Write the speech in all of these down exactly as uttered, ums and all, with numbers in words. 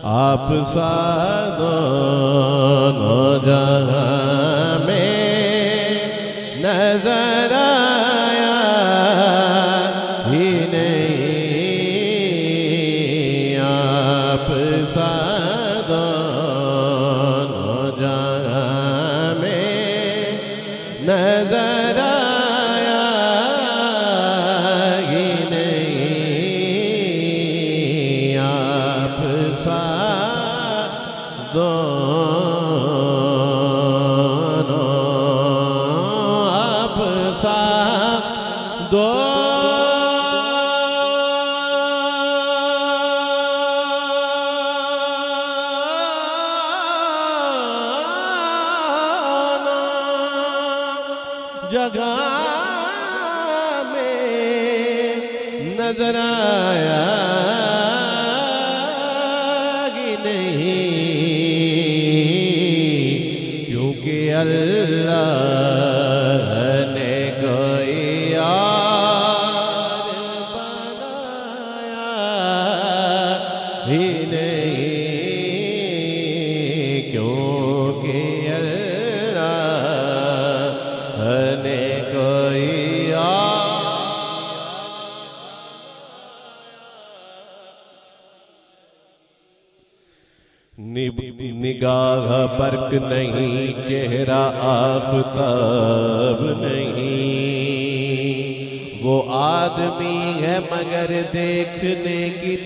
आप सा दोनों जहां में नजर आया ही नहीं। आप सा दोनों जहां में नजर आया ही नहीं। आप सा दोनों आप सा दोनों जगह में नजर आया कि नहीं। क्योंकि अल्लाह ने कोई यार बनाया ही नहीं। क्योंकि अल्लाह ने कोई निगाह बर्क नहीं, चेहरा आफताब नहीं। वो आदमी है मगर देखने की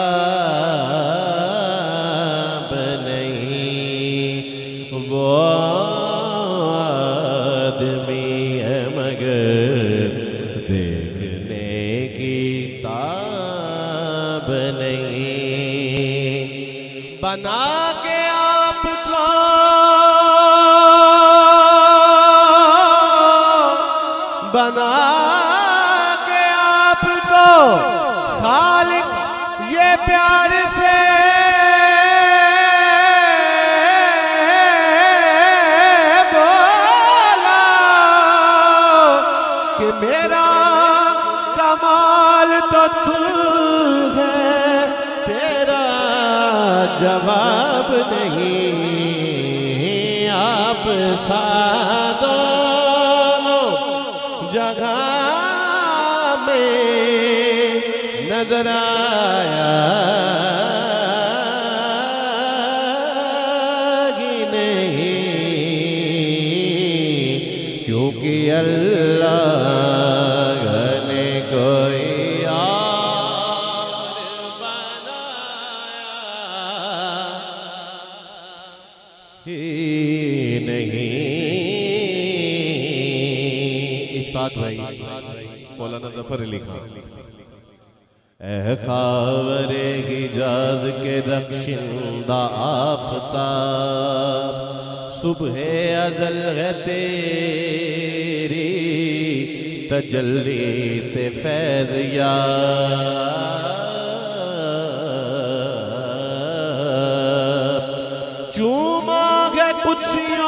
ताब नहीं। वो आदमी है मगर देखने की ताब नहीं। बना के आपको बना के आपको खालिक ये प्यार से बोला कि मेरा कमाल तो तू है, तेरा जवाब नहीं। आप सा दोनों जगह में नजर आया कि नहीं। क्योंकि अल्लाह ने कोई भाई मौलाना जफर अली खान। ए खावरे हिजाज के रक्षिंदा आफताब, सुबह अजल है तेरी तजल्ली से फैज याब। चूमा है कुर्सियों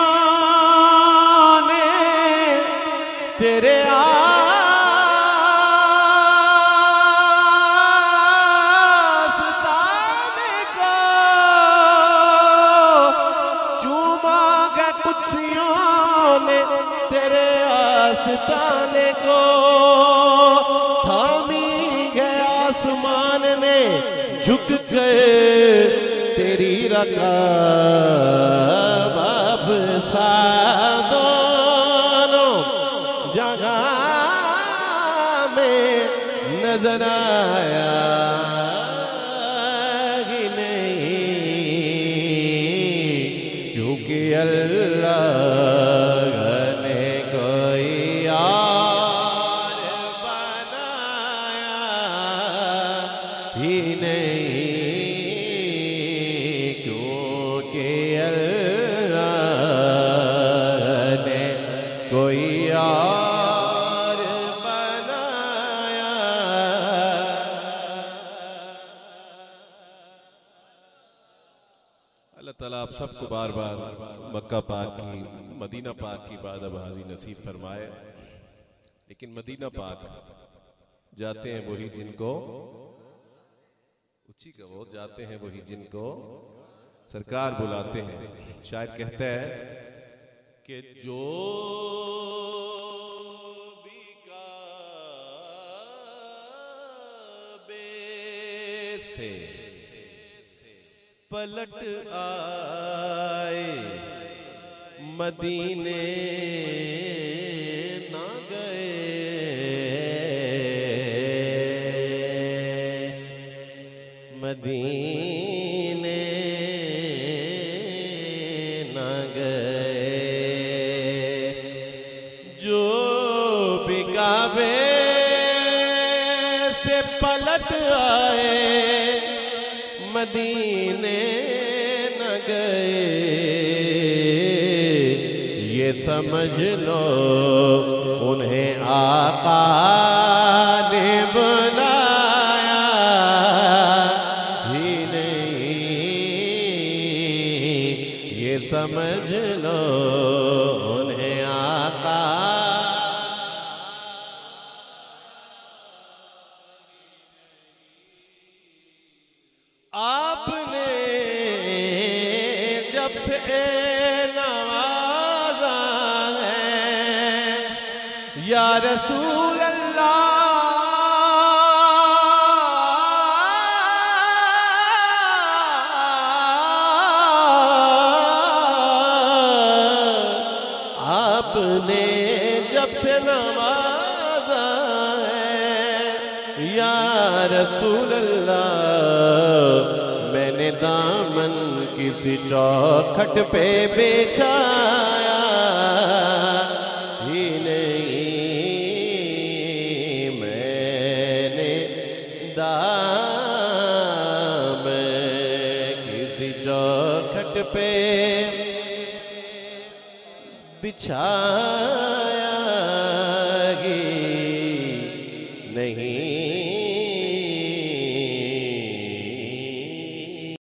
तेरे आस्ताने को, चूमा के कुर्सियों ने तेरे आस्ताने को। थामी गए आसमान ने झुक गए तेरी रकाब। आप सा जगह में नजर आया कि नहीं। क्योंकि अल्लाह ने कोई यार बनाया ही नहीं। क्योंकि अल्लाह ने कोई यार ताला आप सबको बार बार मक्का पाक की मदीना पाक की बादबाजी नसीब फरमाए। लेकिन मदीना पाक जाते हैं वही जिनको ऊंची का वो जाते हैं वही जिनको सरकार बुलाते हैं। शायर कहता है कि जो भी काबे से पलट आए मदीने ना गए, मदीने ना गए। जो भी काबे से पलट आए मदीने न गए, ये समझ लो उन्हें आका ने बुलाया ही नहीं, ये समझ लो उन्हें आका। आपने जब से नवाजा है या रसूल अल्लाह, आपने जब से नवाजा है या रसूल अल्लाह, मैंने दामन किसी चौखट पे बिछाया ही नहीं, मैंने दामन किसी चौखट पे बिछाया